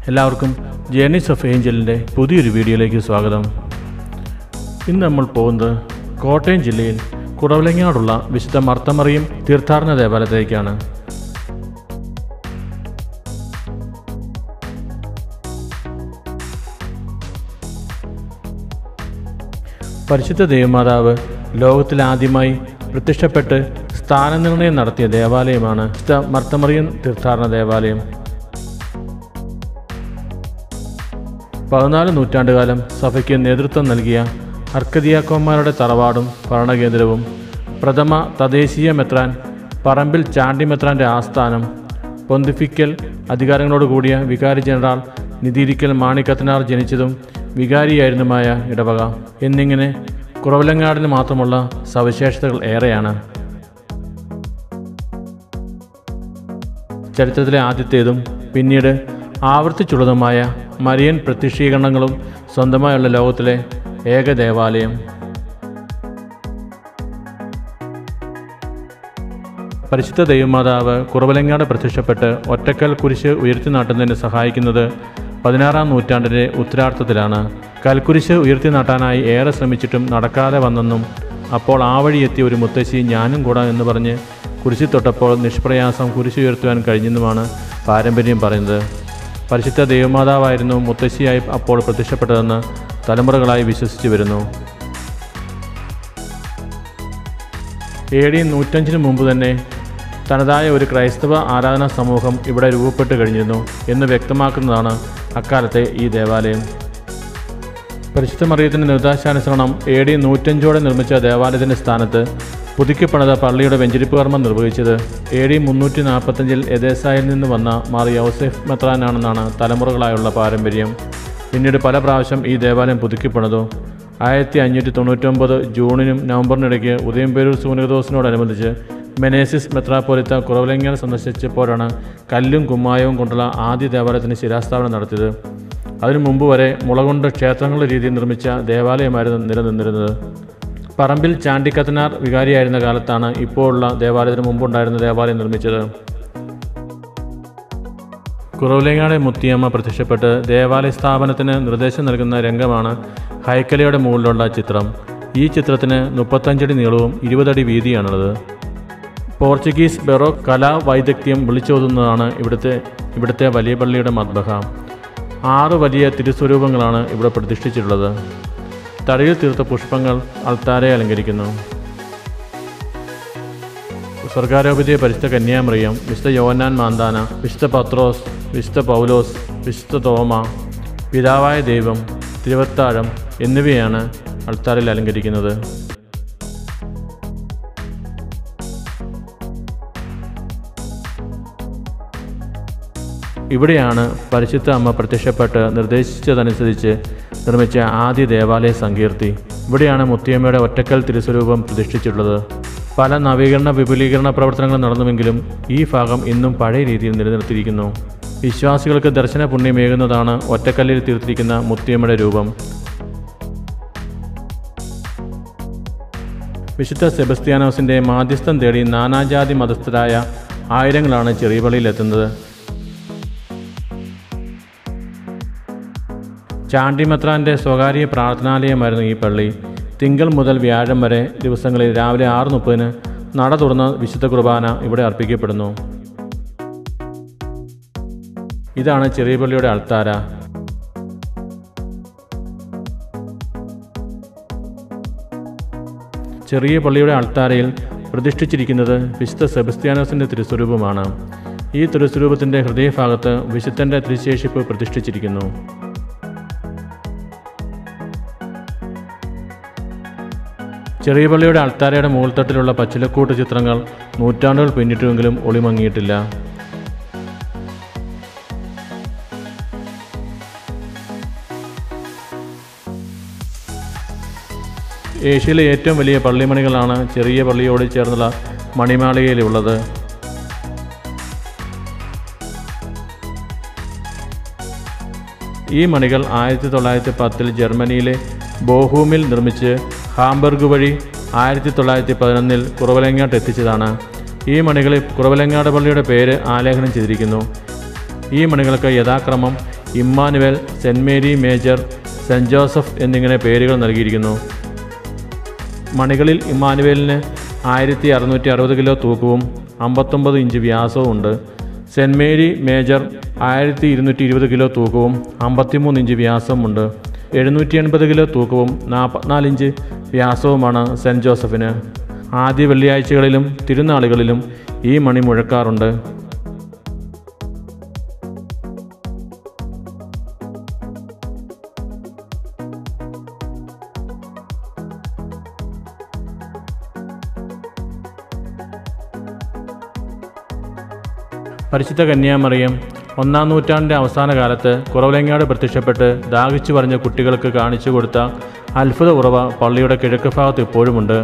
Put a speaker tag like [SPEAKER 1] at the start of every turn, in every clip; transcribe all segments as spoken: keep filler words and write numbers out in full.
[SPEAKER 1] എല്ലാവർക്കും journeys of ഏഞ്ചലിൻ്റെ പുതിയൊരു വീഡിയോയിലേക്ക് സ്വാഗതം. ഇന്ന് നമ്മൾ പോകുന്നത് കോട്ടയം ജില്ലയിൽ കുറവലങ്ങാടുള്ള വിശുദ്ധ മർത്തമറിയം തീർത്ഥാടന ദേവാലയത്തിലേക്കാണ്. പരിശുദ്ധ ദേവമാതാവ് ലോകത്തിലാദ്യമായി പ്രത്യക്ഷപ്പെട്ട് സ്ഥാനനിർണയം നടത്തിയ ദേവാലയമാണ് വിശുദ്ധ മർത്തമറിയം തീർത്ഥാടന ദേവാലയം. പതിനാല് നൂറ്റാണ്ടുകാലം സഭയ്ക്ക് നേതൃത്വം നൽകിയ അർക്കദിയാക്കോന്മാരുടെ തറവാടും ഭരണകേന്ദ്രവും പ്രഥമ തദ്ദേശീയ മെത്രാൻ പറമ്പിൽ ചാണ്ടി മെത്രാൻ്റെ ആസ്ഥാനം, പൊന്തിഫിക്കൽ അധികാരങ്ങളോടുകൂടിയ വികാരി ജനറൽ നിതിരിക്കൽ മാണിക്കത്തനാർ ജനിച്ചതും വികാരിയായിരുന്നുമായ ഇടവക എന്നിങ്ങനെ കുറവലങ്ങാടിന് മാത്രമുള്ള സവിശേഷതകൾ ഏറെയാണ്. ചരിത്രത്തിലെ ആദ്യത്തേതും പിന്നീട് ആവർത്തിച്ചുള്ളതുമായ മരിയൻ പ്രത്യക്ഷീകരണങ്ങളും സ്വന്തമായുള്ള ലോകത്തിലെ ഏക ദേവാലയം. പരിശുദ്ധ ദൈവമാതാവ് കുറവലങ്ങാട് പ്രത്യക്ഷപ്പെട്ട് ഒറ്റക്കൽ കുരിശ് ഉയർത്തി നാട്ടുന്നതിന് സഹായിക്കുന്നത് പതിനാറാം നൂറ്റാണ്ടിൻ്റെ ഉത്തരാർത്ഥത്തിലാണ്. കൽക്കുരിശ് ഉയർത്തി നാട്ടാനായി ഏറെ ശ്രമിച്ചിട്ടും നടക്കാതെ വന്നെന്നും അപ്പോൾ ആ വഴി എത്തിയ ഒരു മുത്തശ്ശി ഞാനും കൂടാ എന്ന് പറഞ്ഞ് കുരിശിൽ തൊട്ടപ്പോൾ നിഷ്പ്രയാസം കുരിശ് ഉയർത്തുവാൻ കഴിഞ്ഞെന്നുമാണ് പാരമ്പര്യം പറയുന്നത്. പരിശുദ്ധ ദൈവമാതാവായിരുന്നു മുത്തശ്ശിയായി അപ്പോൾ പ്രത്യക്ഷപ്പെട്ടതെന്ന് തലമുറകളായി വിശ്വസിച്ചു വരുന്നു. എ ഡി നൂറ്റഞ്ചിന് മുമ്പ് തന്നെ തനതായ ഒരു ക്രൈസ്തവ ആരാധനാ സമൂഹം ഇവിടെ രൂപപ്പെട്ടു കഴിഞ്ഞിരുന്നു എന്ന് വ്യക്തമാക്കുന്നതാണ് അക്കാലത്തെ ഈ ദേവാലയം. പരിശുദ്ധ മറിയത്തിൻ്റെ നിർദ്ദേശാനുസരണം എ ഡി നൂറ്റഞ്ചോടെ നിർമ്മിച്ച ദേവാലയത്തിൻ്റെ സ്ഥാനത്ത് പുതുക്കിപ്പണിത പള്ളിയുടെ വെഞ്ചരിപ്പ് കർമ്മം നിർവഹിച്ചത് എ ഡി മുന്നൂറ്റി നാൽപ്പത്തഞ്ചിൽ എദേസായിൽ നിന്ന് വന്ന മാർ യൗസേഫ് മെത്രാനാണെന്നാണ് തലമുറകളായുള്ള പാരമ്പര്യം. പിന്നീട് പല പ്രാവശ്യം ഈ ദേവാലയം പുതുക്കിപ്പണിതു. ആയിരത്തി അഞ്ഞൂറ്റി തൊണ്ണൂറ്റൊമ്പത് ജൂണിനും നവംബറിനിടയ്ക്ക് ഉദയംപേരൂർ സൂനകദോസിനോടനുബന്ധിച്ച് മെനേസിസ് മെത്രാപ്പോലിത്ത കുറവലങ്ങാട് സന്ദർശിച്ചപ്പോഴാണ് കല്ലും കുമ്മായവും കൊണ്ടുള്ള ആദ്യ ദേവാലയത്തിന് ശിലാസ്ഥാപനം നടത്തിയത്. അതിനു മുമ്പ് വരെ മുളകൊണ്ട് ക്ഷേത്രങ്ങളുടെ രീതിയിൽ നിർമ്മിച്ച ദേവാലയമായിരുന്നു നിലനിന്നിരുന്നത്. പറമ്പിൽ ചാണ്ടിക്കത്തനാർ വികാരിയായിരുന്ന കാലത്താണ് ഇപ്പോഴുള്ള ദേവാലയത്തിന് മുമ്പുണ്ടായിരുന്ന ദേവാലയം നിർമ്മിച്ചത്. കുറവലങ്ങാട് മുത്തിയമ്മ പ്രത്യക്ഷപ്പെട്ട് ദേവാലയ സ്ഥാപനത്തിന് നിർദ്ദേശം നൽകുന്ന രംഗമാണ് ഹൈക്കലയുടെ മുകളിലുള്ള ചിത്രം. ഈ ചിത്രത്തിന് മുപ്പത്തഞ്ചടി നീളവും ഇരുപതടി വീതിയാണുള്ളത്. പോർച്ചുഗീസ് ബെറോക്ക് കലാവൈദഗ്ധ്യം വിളിച്ചോതുന്നതാണ് ഇവിടുത്തെ ഇവിടുത്തെ വലിയ പള്ളിയുടെ മദ്ബഹ. ആറ് വലിയ തിരുസ്വരൂപങ്ങളാണ് ഇവിടെ പ്രതിഷ്ഠിച്ചിട്ടുള്ളത്. തടിയിൽ തീർത്ത പുഷ്പങ്ങൾ അൾത്താരെ അലങ്കരിക്കുന്നു. സ്വർഗാരോപിതയെ പരിശുദ്ധ കന്യാമറിയം, വിശുദ്ധ യോഹന്നാൻ മാന്താന, വിശുദ്ധ പത്രോസ്, വിശുദ്ധ പൗലോസ്, വിശുദ്ധ തോമ, പിതാവായ ദൈവം, തിരുവത്താഴം എന്നിവയാണ് അൾത്താരിൽ അലങ്കരിക്കുന്നത്. ഇവിടെയാണ് പരിശുദ്ധ അമ്മ പ്രത്യക്ഷപ്പെട്ട് നിർദ്ദേശിച്ചതനുസരിച്ച് നിർമ്മിച്ച ആദ്യ ദേവാലയ സങ്കീർത്തി. ഇവിടെയാണ് മുത്തിയമ്മയുടെ ഒറ്റക്കൽ തിരുസ്വരൂപം പ്രതിഷ്ഠിച്ചിട്ടുള്ളത്. പല നവീകരണ വിപുലീകരണ പ്രവർത്തനങ്ങൾ നടന്നുവെങ്കിലും ഈ ഭാഗം ഇന്നും പഴയ രീതിയിൽ നിലനിർത്തിയിരിക്കുന്നു. വിശ്വാസികൾക്ക് ദർശന പുണ്യമേകുന്നതാണ് ഒറ്റക്കല്ലിൽ തീർത്തിരിക്കുന്ന മുത്തിയമ്മയുടെ രൂപം. വിശുദ്ധ സെബസ്ത്യാനോസിൻ്റെ മാധ്യസ്ഥം തേടി നാനാജാതി മതസ്ഥരായ ആയിരങ്ങളാണ് ചെറിയ പള്ളിയിലെത്തുന്നത്. ചാണ്ടി മെത്രാൻ്റെ സ്വകാര്യ പ്രാർത്ഥനാലയമായിരുന്നു ഈ പള്ളി. തിങ്കൾ മുതൽ വ്യാഴം വരെ ദിവസങ്ങളിൽ രാവിലെ ആറ് മുപ്പതിന് നട തുറന്ന് വിശുദ്ധ കുർബാന ഇവിടെ അർപ്പിക്കപ്പെടുന്നു. ഇതാണ് ചെറിയ പള്ളിയുടെ അൾത്താര. ചെറിയ പള്ളിയുടെ അൾത്താരയിൽ പ്രതിഷ്ഠിച്ചിരിക്കുന്നത് വിശുദ്ധ സെബസ്ത്യാനോസിൻ്റെ തിരുസ്വരൂപമാണ്. ഈ തിരുസ്വരൂപത്തിൻ്റെ ഹൃദയഭാഗത്ത് വിശുദ്ധൻ്റെ തിരുശേഷിപ്പ് പ്രതിഷ്ഠിച്ചിരിക്കുന്നു. ചെറിയ പള്ളിയുടെ അൾത്താരയുടെ മുകൾത്തട്ടിലുള്ള പച്ചിലക്കൂട്ട് ചിത്രങ്ങൾ നൂറ്റാണ്ടുകൾ പിന്നിട്ടുവെങ്കിലും ഒളിമങ്ങിയിട്ടില്ല. ഏഷ്യയിലെ ഏറ്റവും വലിയ പള്ളിമണികളാണ് ചെറിയ പള്ളിയോട് ചേർന്നുള്ള മണിമാളികയിലുള്ളത്. ഈ മണികൾ ആയിരത്തി തൊള്ളായിരത്തി പത്തിൽ ജർമ്മനിയിലെ ബോഹൂമിൽ നിർമ്മിച്ച് ഹാംബർഗ് വഴി ആയിരത്തി തൊള്ളായിരത്തി പതിനൊന്നിൽ കുറവലങ്ങാട്ട് എത്തിച്ചതാണ്. ഈ മണികളിൽ കുറവലങ്ങാട് പള്ളിയുടെ പേര് ആലേഖനം ചെയ്തിരിക്കുന്നു. ഈ മണികൾക്ക് യഥാക്രമം Emmanuel, saint Mary Major, saint Joseph എന്നിങ്ങനെ പേരുകൾ നൽകിയിരിക്കുന്നു. മണികളിൽ ഇമ്മാനുവേലിന് ആയിരത്തി അറുന്നൂറ്റി അറുപത് കിലോ തൂക്കവും അമ്പത്തൊമ്പത് ഇഞ്ച് വ്യാസവും ഉണ്ട്. സെൻറ് മേരി മേജർ ആയിരത്തി ഇരുന്നൂറ്റി ഇരുപത് കിലോ തൂക്കവും അമ്പത്തിമൂന്ന് ഇഞ്ച് വ്യാസവുമുണ്ട്. എഴുന്നൂറ്റി എൺപത് കിലോ തൂക്കവും നാൽപ്പത്തിനാല് ഇഞ്ച് വ്യാസവുമാണ് സെൻറ് ജോസഫിന്. ആദ്യ വെള്ളിയാഴ്ചകളിലും തിരുനാളുകളിലും ഈ മണി മുഴക്കാറുണ്ട്. പരിശുദ്ധ കന്യാമറിയം ഒന്നാം നൂറ്റാണ്ടിൻ്റെ അവസാന കാലത്ത് കുറവലങ്ങാട് പ്രത്യക്ഷപ്പെട്ട് ദാഹിച്ചു പറഞ്ഞ കുട്ടികൾക്ക് കാണിച്ചു കൊടുത്ത അത്ഭുത ഉറവ പള്ളിയുടെ കിഴക്ക് ഭാഗത്ത് ഇപ്പോഴുമുണ്ട്.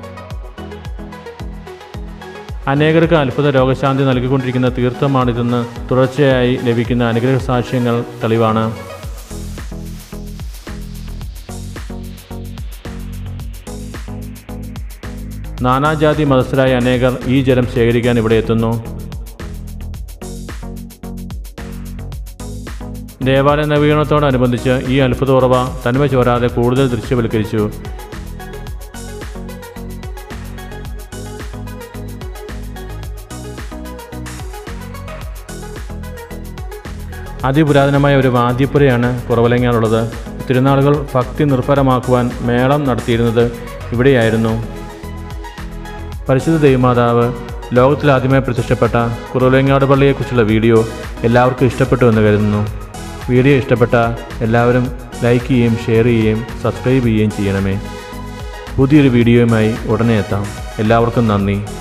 [SPEAKER 1] അനേകർക്ക് അത്ഭുത രോഗശാന്തി നൽകിക്കൊണ്ടിരിക്കുന്ന തീർത്ഥമാണിതെന്ന് തുടർച്ചയായി ലഭിക്കുന്ന അനുഗ്രഹ സാക്ഷ്യങ്ങൾ തെളിവാണ്. നാനാജാതി മതസ്ഥരായ അനേകർ ഈ ജലം ശേഖരിക്കാൻ ഇവിടെ എത്തുന്നു. ദേവാലയ നവീകരണത്തോടനുബന്ധിച്ച് ഈ അത്ഭുത ഉറവ തനിമ ചോരാതെ കൂടുതൽ ദൃശ്യവൽക്കരിച്ചു. അതിപുരാതനമായ ഒരു വാദ്യപ്പുരയാണ് കുറവലങ്ങാടുള്ളത്. തിരുനാളുകൾ ഭക്തി നിർഭരമാക്കുവാൻ മേളം നടത്തിയിരുന്നത് ഇവിടെയായിരുന്നു. പരിശുദ്ധ ദൈവമാതാവ് ലോകത്തിലാദ്യമായി പ്രത്യക്ഷപ്പെട്ട കുറവലങ്ങാട് പള്ളിയെക്കുറിച്ചുള്ള വീഡിയോ എല്ലാവർക്കും ഇഷ്ടപ്പെട്ടു എന്ന് കരുതുന്നു. വീഡിയോ ഇഷ്ടപ്പെട്ട എല്ലാവരും ലൈക്ക് ചെയ്യുകയും ഷെയർ ചെയ്യുകയും സബ്സ്ക്രൈബ് ചെയ്യുകയും ചെയ്യണമേ. പുതിയൊരു വീഡിയോയുമായി ഉടനെ എത്താം. എല്ലാവർക്കും നന്ദി.